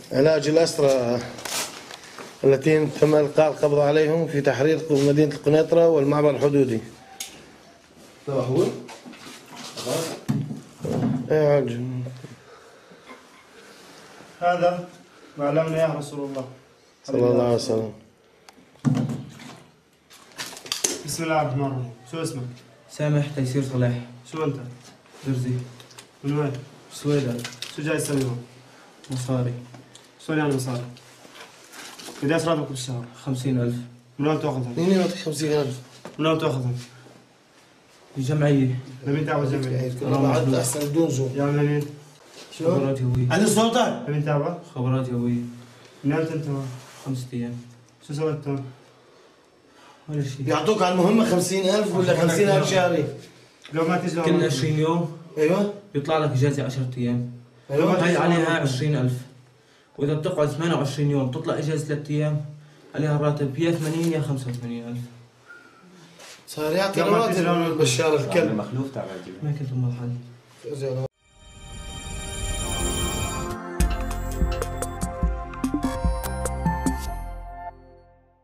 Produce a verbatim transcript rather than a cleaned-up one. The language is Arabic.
علاج الأسرى التي تم إلقاء القبض عليهم في تحرير مدينة القنيطرة والمعبر الحدودي. هو هو؟ ايه هذا ما علمنا اياه رسول الله صلى الله عليه وسلم. بسم الله الرحمن الرحيم. شو اسمك؟ سامح تيسير صلاح. شو انت؟ درزي. من وين؟ سويدن. شو جاي تسوي هون؟ مصاري. شو يعني مصاري؟ قديش راتبك بالشهر؟ خمسين ألف. من وين تاخذهم؟ مين يعطيك خمسين ألف؟ من وين تاخذهم؟ الجمعية. لمين تابع الجمعية؟ كنا بعد أحسن بدون زوم. يا منين؟ خبرات يومية. عند السلطان. لمين تابع؟ خبرات يومية. من امتى انت هون؟ خمسة أيام. شو سويت هون؟ ولا شيء. بيعطوك على المهمة خمسين ألف ولا خمسين ألف شهري؟ لو ما تيجي كل عشرين يوم أيوه بيطلع لك إجازة عشرة أيام. أيوه. هاي عليها عشرين ألف. وإذا بتقعد ثمانية وعشرين يوم تطلع إجازة ثلاثة أيام عليها راتب يا ثمانين يا خمسة وثمانين ألف. صار يعطي رواتب بشار الكلب. مخلوف تعال ما كنت بمحل.